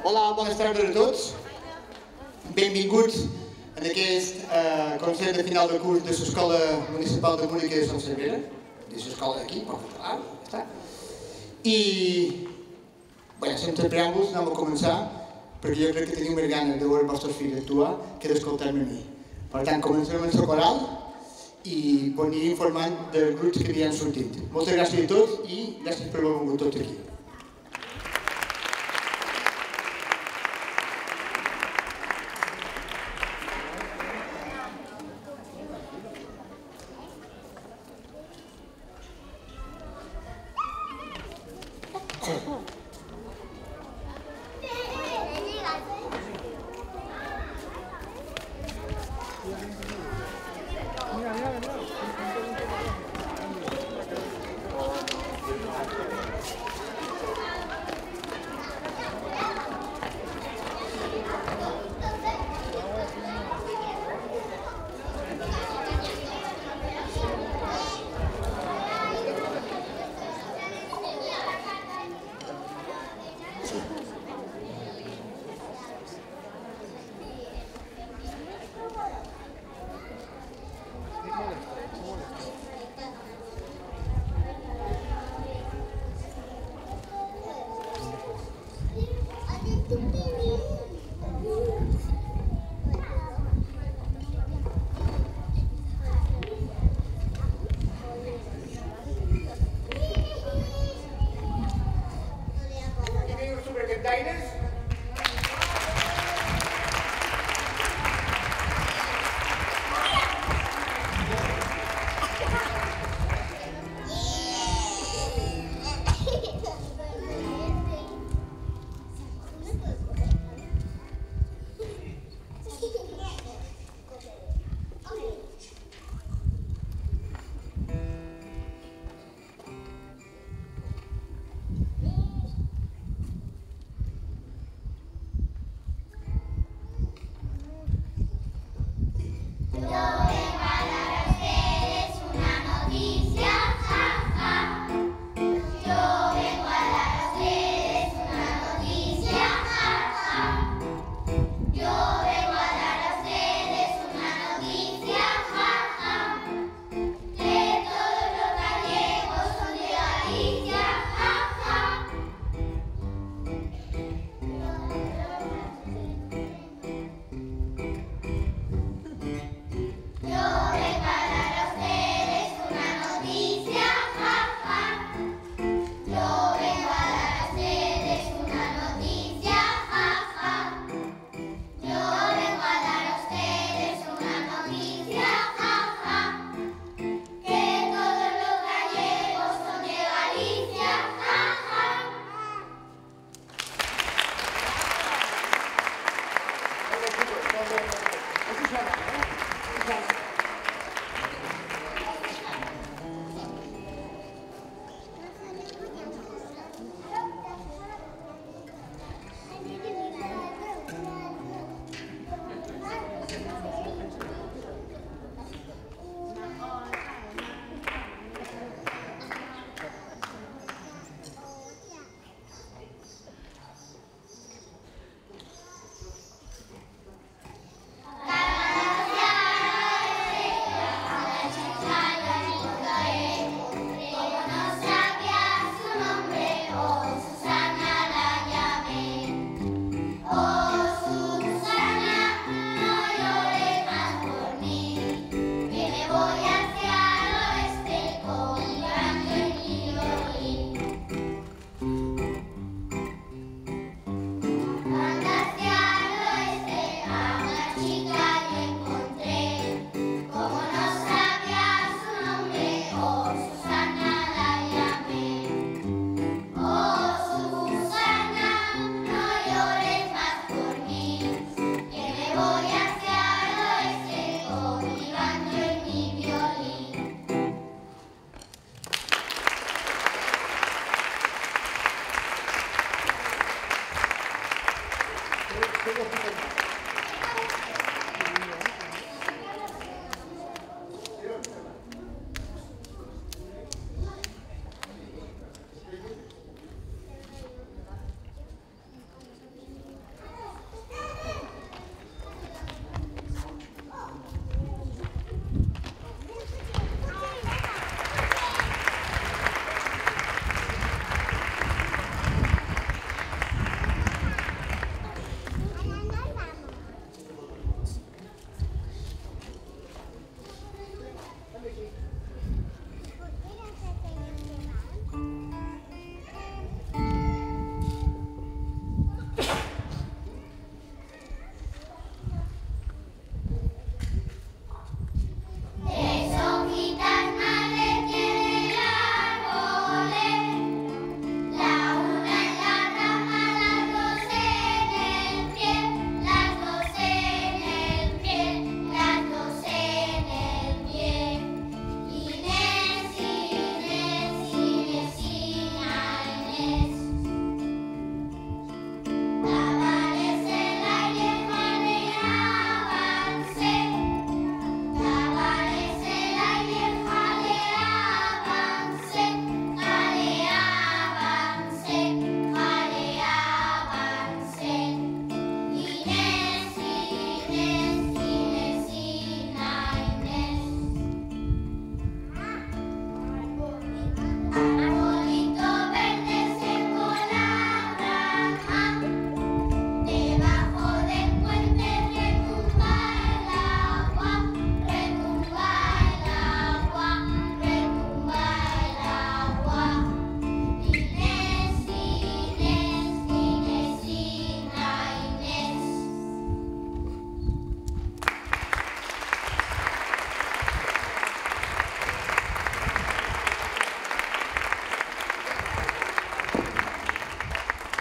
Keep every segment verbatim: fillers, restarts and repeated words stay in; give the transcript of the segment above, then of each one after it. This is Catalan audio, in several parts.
Hola, bones tardes a tots. Benvinguts en aquest eh, concert de final de curs de l'Escola Municipal de Música de Sant Cervera, de l'escola d'aquí, per català, ja està. I, bé, sense preàmbuls, anem a començar, perquè jo crec que teniu més ganes de veure els vostres fills actuar que d'escoltar-me a mi. Per tant, comencem amb la coral i aniré informant dels grups que havien sortit. Moltes gràcies a tots i gràcies per haver vingut tots aquí.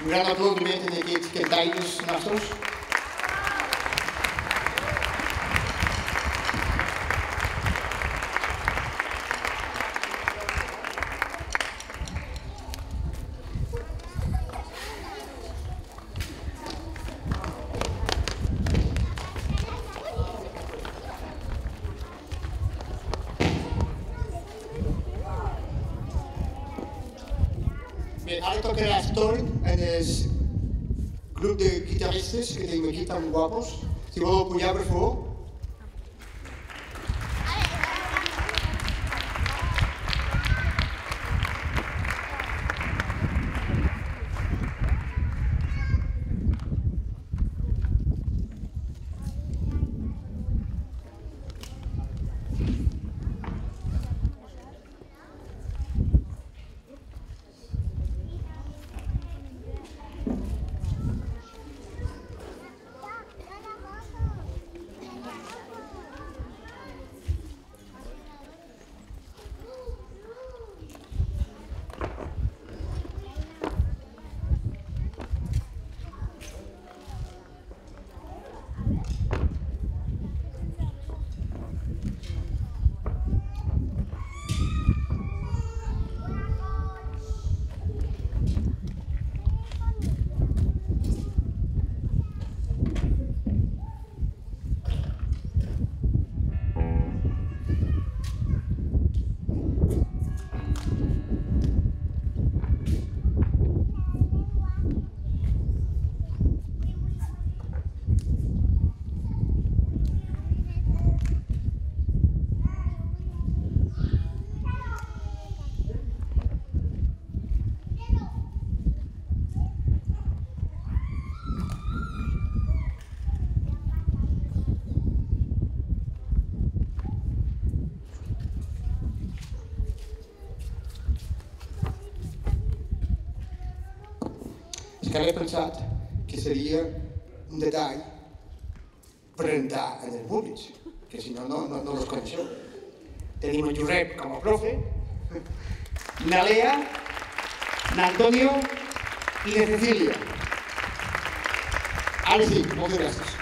gran aplaudiment en aquests cantaires nostres. Bé, ara tocarà el torn en el grup de guitarristes que tenim aquí tan guapos. Si voleu pujar, per favor. És que ara he pensat que seria un detall presentar en els públics, que si no, no, no, no els coneixeu. Tenim en Josep com a profe, na Lea, na Antonio i na Cecília. Ara sí, moltes gràcies.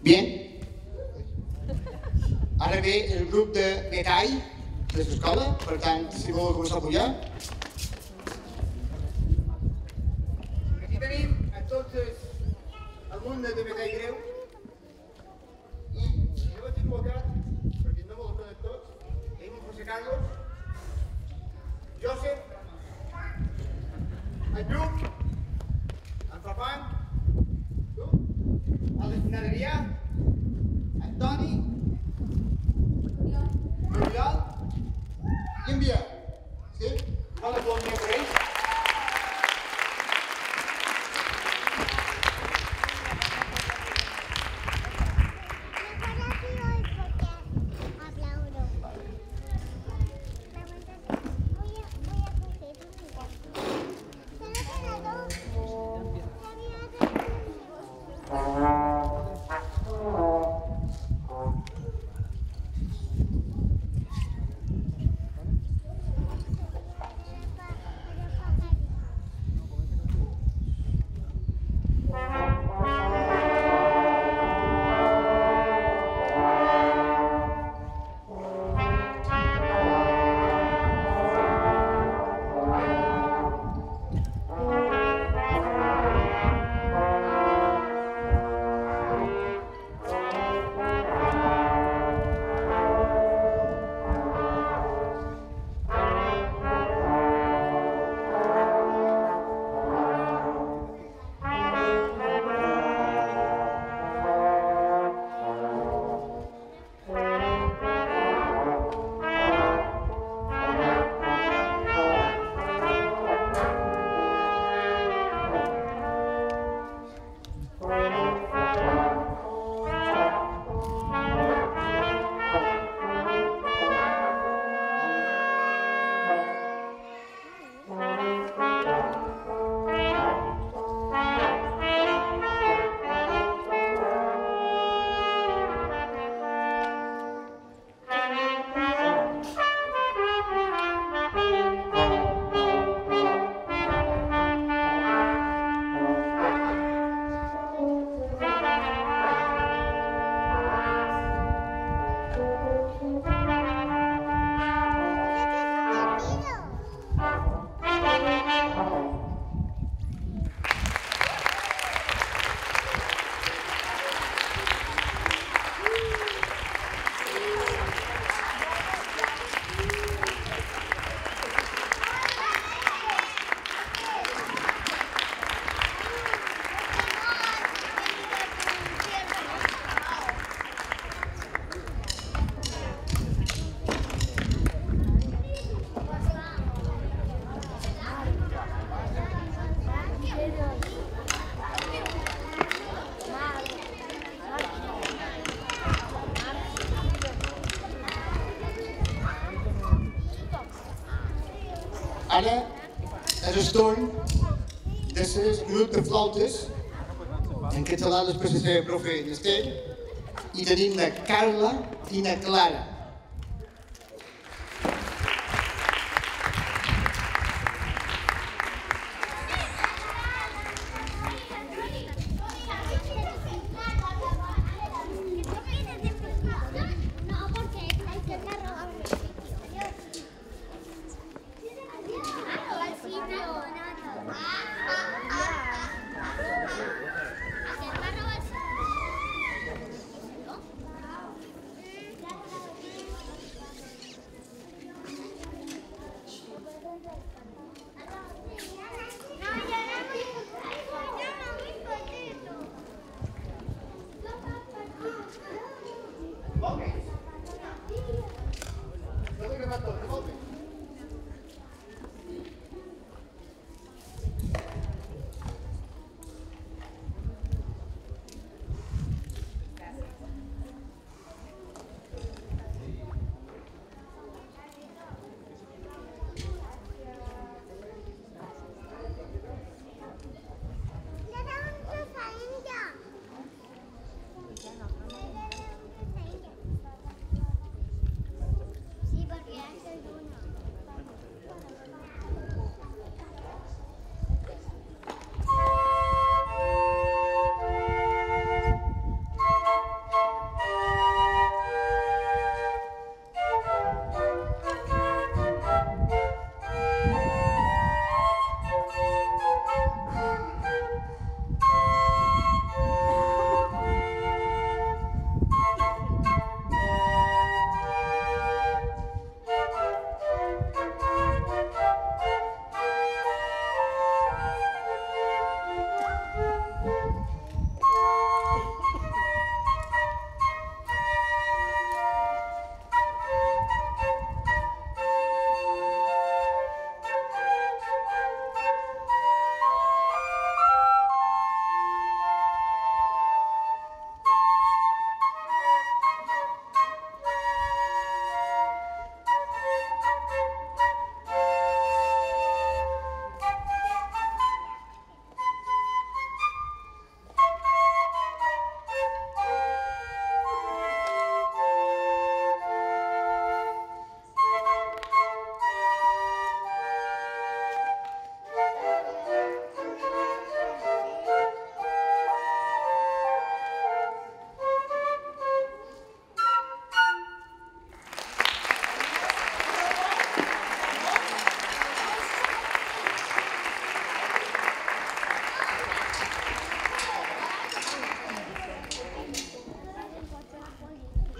Bien. Ara ve el grup de Betall de l'escola, per tant, si voleu començar a pujar. Aquí tenim a tots els alumnes de Betall Greu i, si no vaig equivocat, perquè no me'ls conec tots, tenim José Carlos, Josep, en Lluc, en Fafan, tu, Àlex Naderia, Antoni, Oriol i en Biel. Sí? No la podem dir per ells? Ara és el torn del grup de flautes, encapçalat per la seva profe Esther, i tenim la Carla i la Clara.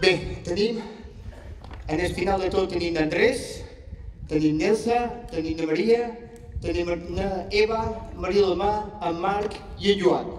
Bé, tenim, en el final de tot tenim d'Andrés, tenim Nelsa, tenim de Maria, tenim Eva, Maria del Mar, en Marc i en Joan.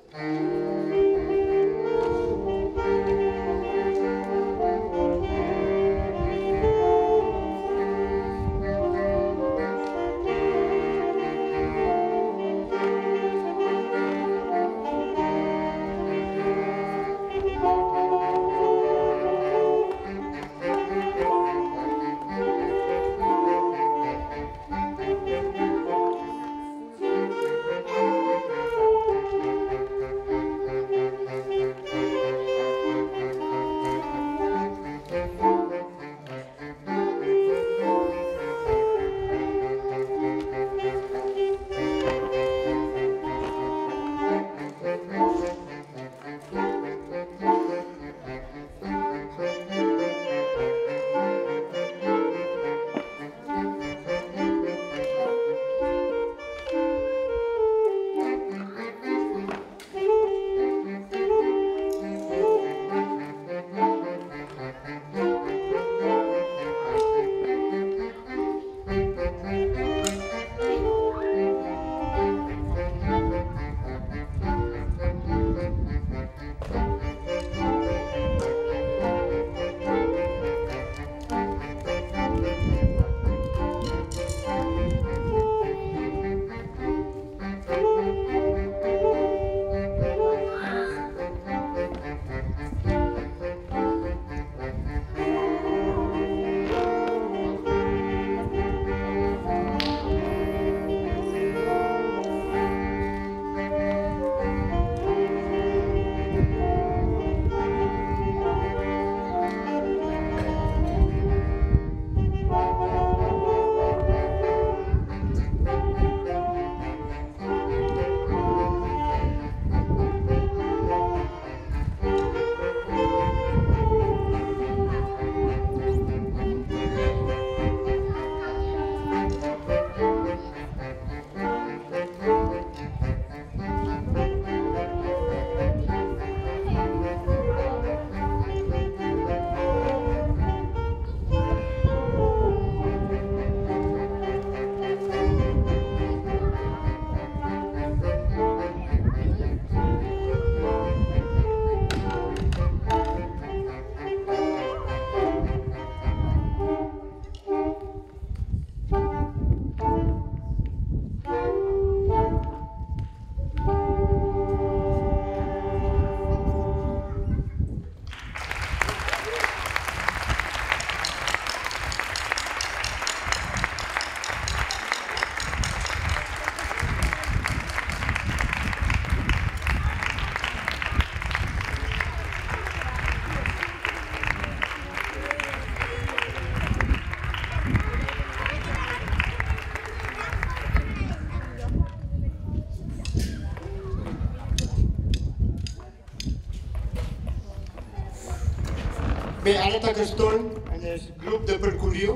Bé, ara toca el torn en el grup de percussió,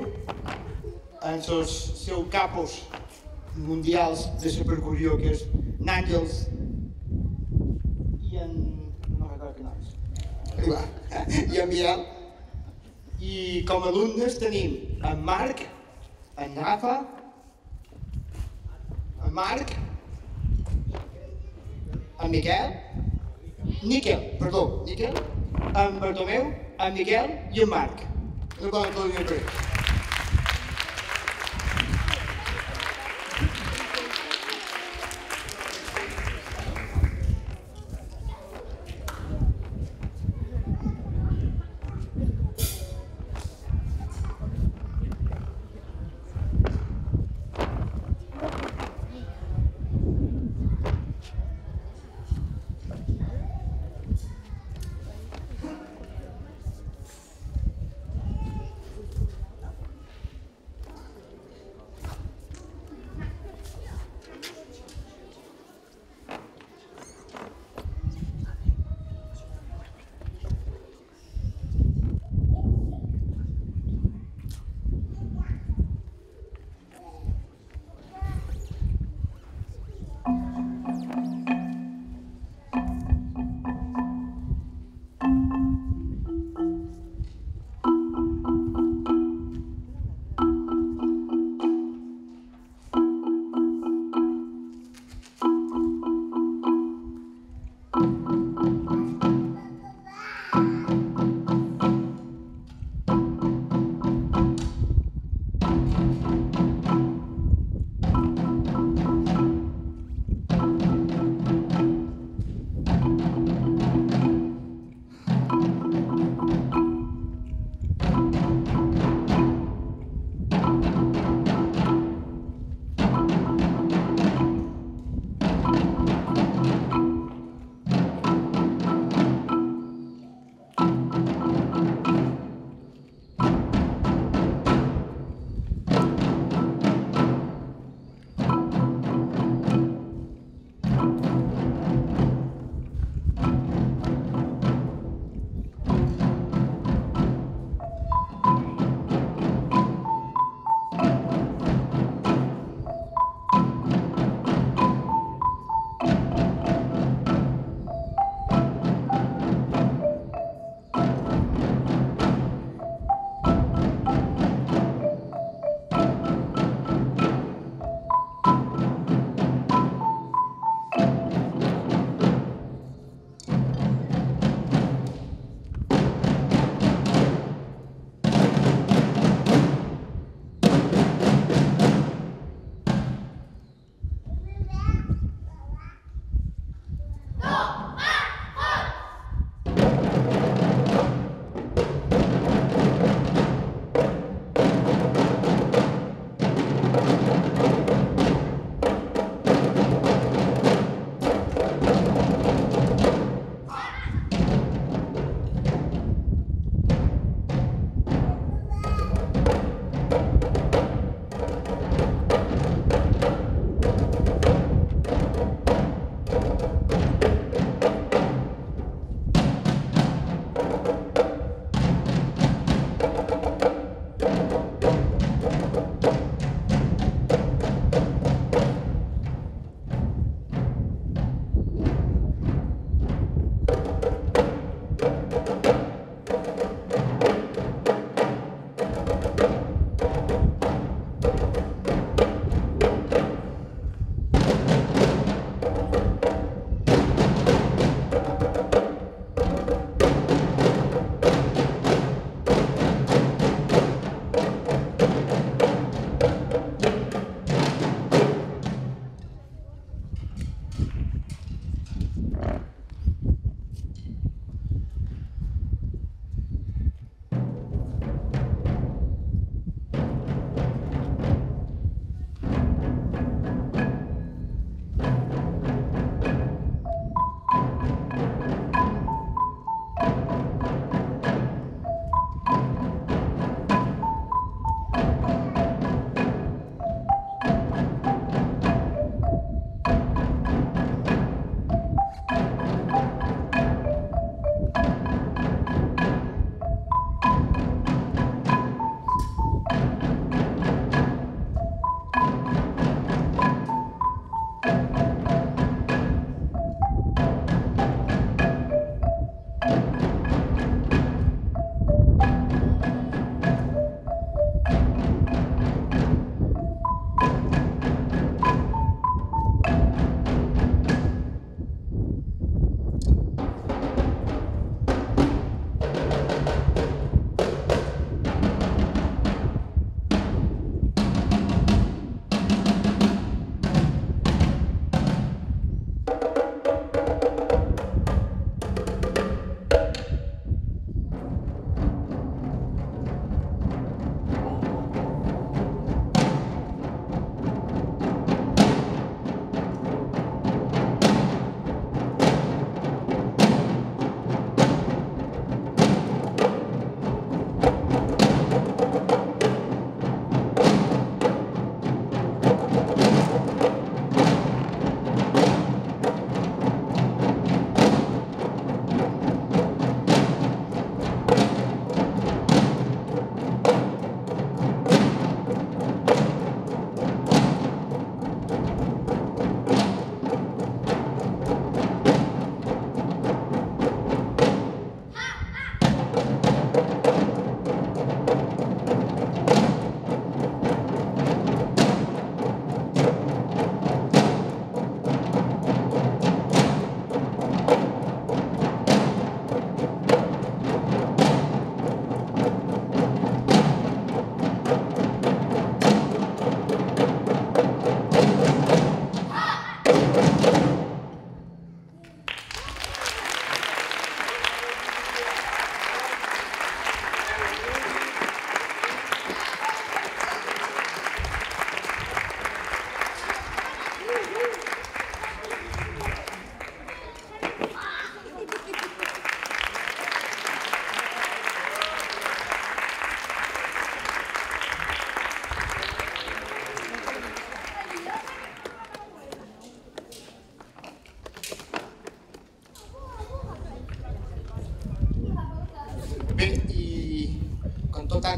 en els seus capos mundials de la percussió, que és n'Àngels i en... no recordo que noms. I en Biel. I com a alumnes tenim en Marc, en Rafa, en Marc, en Miquel, Níquel, perdó, Níquel, en Bartomeu, en Miquel i en Marc. No poden aplaudir per ells.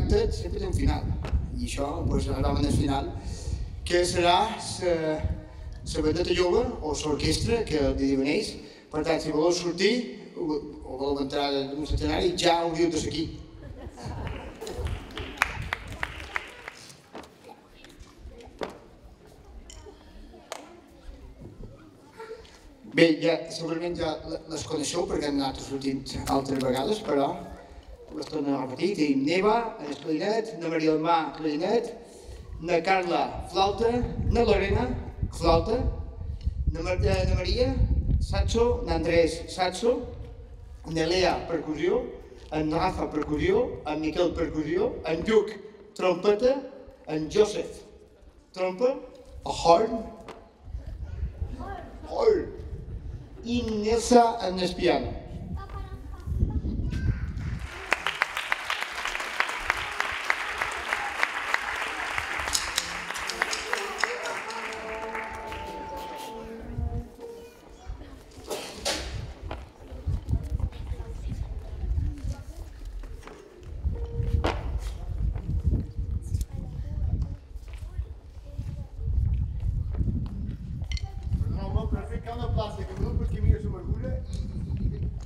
tot sempre té un final. I això, doncs, arribem al final, que serà la bandeta jove o l'orquestra que diuen ells. Per tant, si voleu sortir o voleu entrar en un escenari, ja hauríeu de ser aquí. Bé, ja, segurament ja les coneixeu perquè hem anat sortint altres vegades, però les torno a repetir. Tenim Neva, en el clarinet, na Maria del Mar, clarinet, na Carla, flauta, na Lorena, flauta, na, Mar na Maria, saxo, na Andrés, saxo, na Lea, percussió, en Rafa, percussió, en Miquel, percussió, en Lluc, trompeta, en Joseph, trompa, el horn, horn, i Nelsa en el piano. Per fer cada plaça que voleu, perquè mira la verdura i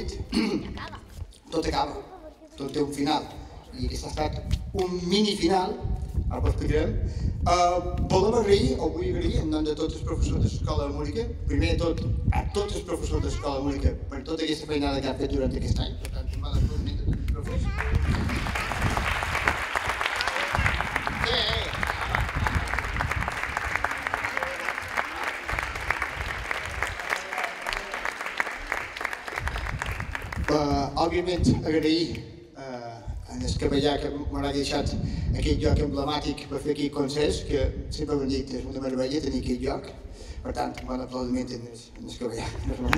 òbviament, tot acaba, tot té un final. I aquest ha estat un mini-final, ara ho explicarem. Volem agrair, o vull agrair, en nom de tots els professors de l'Escola de Música, primer de tot a tots els professors de l'Escola de Música per tota aquesta feinada que han fet durant aquest any. Per tant, també l'aplaudiment de tots els professors. Òbviament, agrair en el capellà que m'haurà deixat aquest lloc emblemàtic per fer aquest concert, que sempre ho hem dit, és una meravella tenir aquest lloc. Per tant, un bon aplaudiment en el capellà.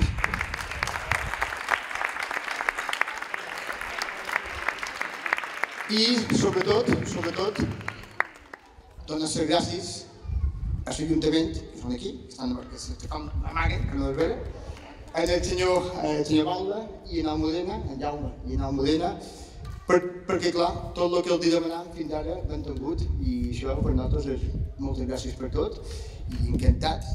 I, sobretot, sobretot, donar les gràcies a l'Ajuntament, que són aquí, que estan amaguen, que no les veuen, en el senyor, el senyor Balda i en Almudena, en Jaume i en Almudena, per, perquè, clar, tot el que els demanàvem fins ara l'han tingut i això per nosaltres és moltes gràcies per tot i encantats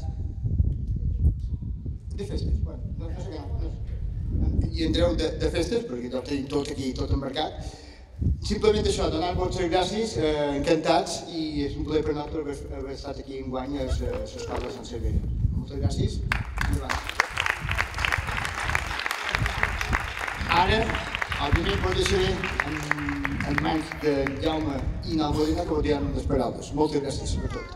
de festes. Bueno, no, no sé què, no, i entreu de, de festes, perquè tot tenim tot aquí, tot embarcat. Simplement això, donar-vos les gràcies, eh, encantats, i és un plaer per nosaltres haver, haver estat aquí enguany a l'Escola de Sant Cervera. Moltes gràcies i endavant. Ara, òbviament, ho deixaré en, en mans de Jaume i n'Almudena, que ho diran unes paraules. Moltes gràcies per tot.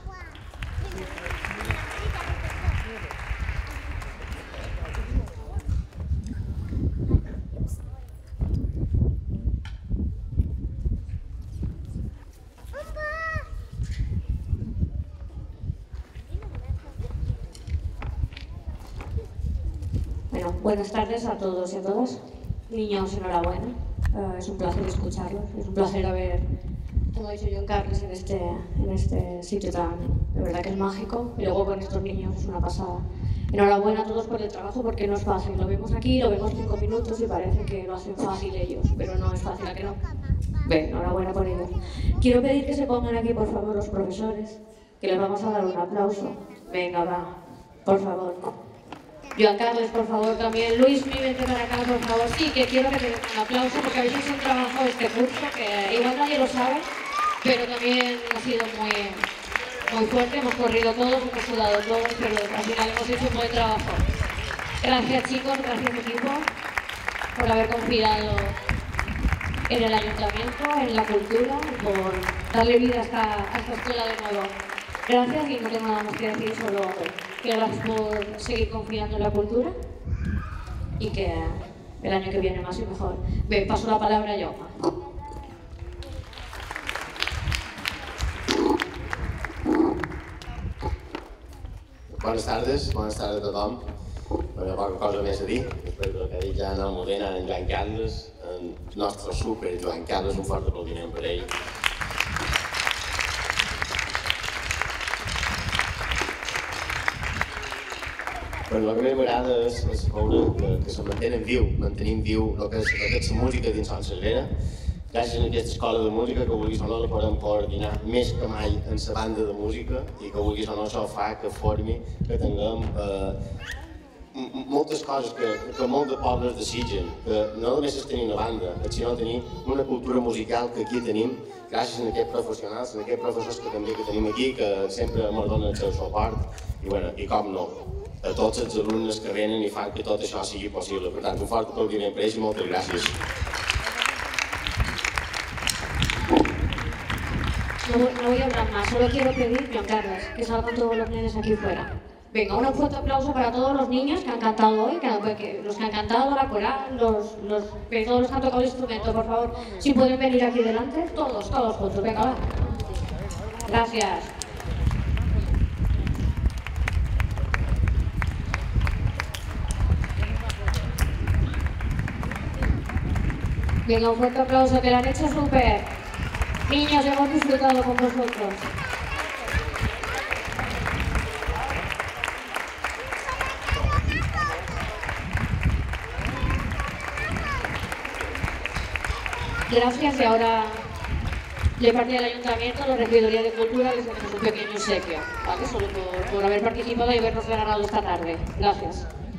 Bueno, buenas tardes a todos y a todas. Niños, enhorabuena. Uh, es un placer escucharlos. Es un placer haber, como ha dicho Joan Carles, en este, en este sitio tan, de verdad que es mágico. Y luego con estos niños es una pasada. Enhorabuena a todos por el trabajo, porque no es fácil. Lo vemos aquí, lo vemos cinco minutos y parece que lo hacen fácil ellos, pero no es fácil, ¿a que no? Bien, enhorabuena por ellos. Quiero pedir que se pongan aquí, por favor, los profesores, que les vamos a dar un aplauso. Venga, va, por favor. Joan Carles, por favor, también. Luis, vente para acá, por favor. Sí, que quiero que te den un aplauso, porque habéis hecho un trabajo este curso que igual nadie lo sabe, pero también ha sido muy, muy fuerte. Hemos corrido todos, hemos sudado todos, pero al final hemos hecho un buen trabajo. Gracias, chicos, gracias, equipo, por haber confiado en el ayuntamiento, en la cultura, por darle vida a esta, a esta escuela de nuevo. Gracias, y no tengo nada más que decir, solo que gracias por seguir confiando en la cultura y que el año que viene más y mejor. Bien, paso la palabra a Jaume. Bones tardes, bones tardes a tothom. Bueno, poca cosa més a dir, després del que ha dit ja en Almudena, en Joan Carles, en nostre super Joan Carles, un fort aplaudiment per ell. Bueno, el que més m'agrada és, és veure que, que se mantenen viu, mantenim viu el que és, el que és la música dins Sant Cervera. Gràcies a aquesta escola de música, que vulguis o no la podem coordinar més que mai en la banda de música i que vulguis o no això fa que formi, que tinguem eh, moltes coses que, que molts de pobles desitgen, que no només és tenir una banda, sinó tenir una cultura musical que aquí tenim, gràcies a aquests professionals, a aquests professors que també que tenim aquí, que sempre ens donen el seu suport, i, bueno, i com no, a tots els alumnes que venen i fan que tot això sigui possible. Per tant, un fort aplaudiment per ells i moltes gràcies. No, no voy a hablar más, solo quiero pedir, Joan Carles, que salgan todos los nenes aquí fuera. Venga, un fuerte aplauso para todos los niños que han cantado hoy, que, que, los que han cantado la coral, los, los, todos los que han tocado el instrumento, por favor, si pueden venir aquí delante, todos, todos juntos, venga, va. Gracias. Venga, un fuerte aplauso, que lo han hecho súper. Niños, hemos disfrutado con vosotros. Gracias, y ahora de parte del Ayuntamiento, la Regidoría de Cultura, les hacemos un pequeño obsequio, ¿vale? Solo por, por haber participado y habernos regalado esta tarde. Gracias.